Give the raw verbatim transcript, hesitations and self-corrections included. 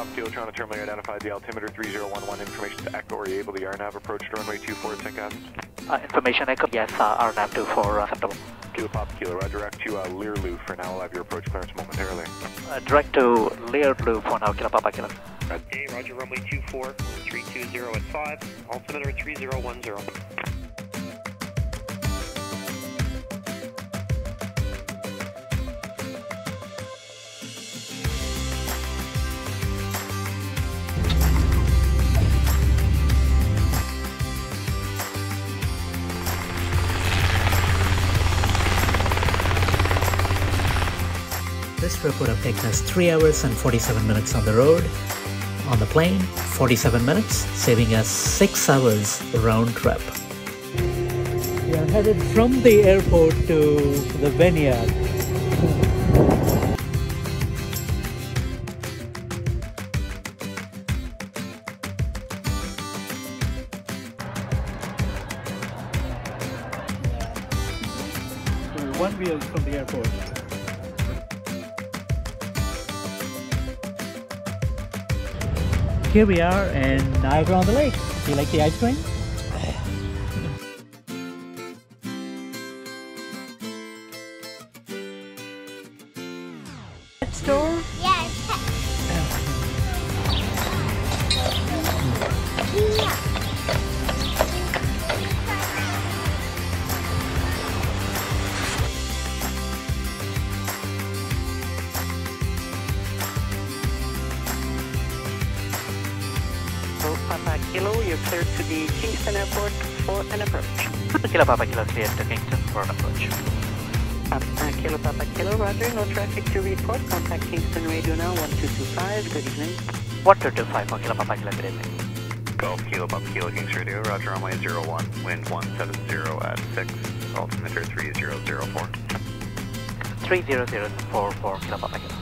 Papa Kilo, Toronto Terminal, you identified the altimeter three zero one one, information to Echo, are you able to R nav approach to runway two four, Twin Cessna? Uh, information Echo, yes, uh, R nav two four, uh, acceptable. Kilo Papa Kilo, roger, direct to uh, Learloo for now, we'll have your approach clearance momentarily. Uh, direct to Learloo for now, Kilo Papa Kilo. Okay, roger, runway two four, three two zero at five, altimeter three zero one zero. This trip would have taken us three hours and forty-seven minutes on the road. On the plane, forty-seven minutes, saving us six hours round trip. We are headed from the airport to the vineyard. One wheel from the airport. Here we are in Niagara-On-The-Lake. Do you like the ice cream? Pet store? Yes. Papa Kilo, you're cleared to the Kingston Airport for an approach. Kilo Papa Kilo, cleared to Kingston for an approach. Papa Kilo, Papa Kilo, roger, no traffic to report. Contact Kingston Radio now, one two two five, good evening. one two two five for Kilo Papa Kilo, good evening. Golf Kilo Papa Kilo, Kings Radio, roger, runway zero one, wind one seven zero at six, altimeter three zero zero four. three zero zero four for Kilo Papa Kilo.